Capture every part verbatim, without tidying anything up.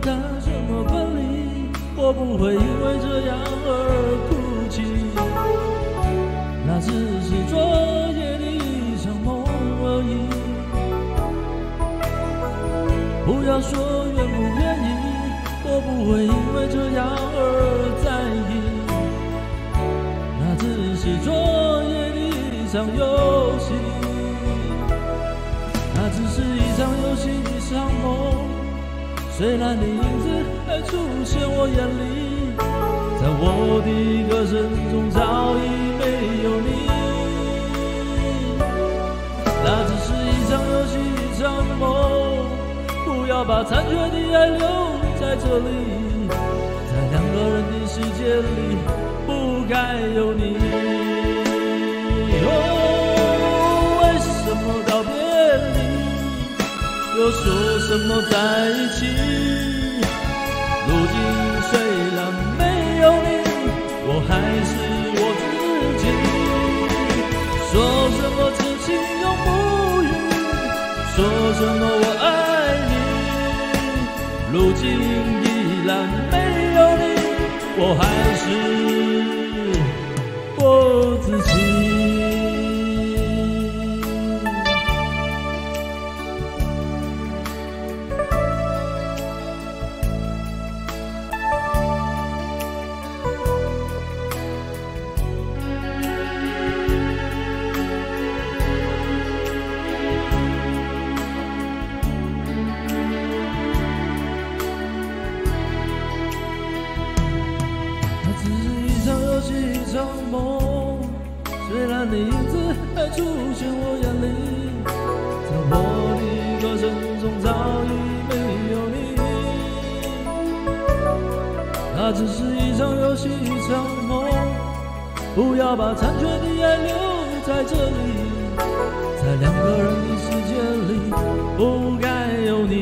谈什么分离，我不会因为这样而哭泣。那只是昨夜的一场梦而已。不要说愿不愿意，我不会因为这样而在意。那只是昨夜的一场游戏，那只是一场游戏，一场梦。虽然你影子还出现我眼里，在我的歌声中早已没有你。那只是一场游戏，一场梦，不要把残缺的爱留在这里，在两个人的世界里不该有你。哦，为什么道别离，又说什么在一起？如今虽然没有你，我还是我自己。说什么痴情永不渝，说什么我爱你，如今依然没有你，我还是我自己。一场梦，虽然你影子还出现我眼里，在我的歌声中早已没有你。那只是一场游戏，一场梦，不要把残缺的爱留在这里，在两个人的世界里不该有你。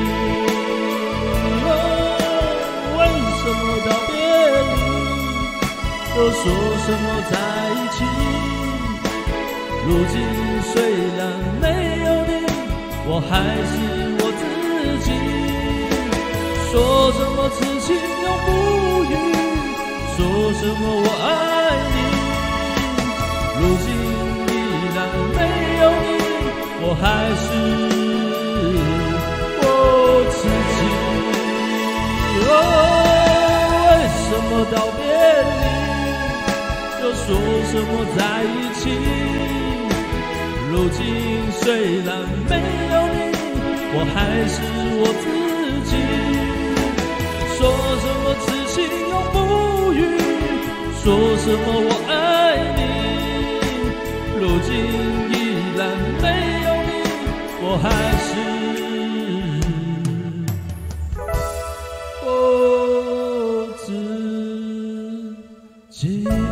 哦，为什么道别离，又说什么在一起？如今虽然没有你，我还是我自己。说什么痴情永不渝，说什么我爱你，如今依然没有你，我还是我自己。哦，为什么道别离，又说什么在一起？如今虽然没有你，我还是我自己。说什么痴情永不渝，说什么我爱你，如今依然没有你，我还是我自己。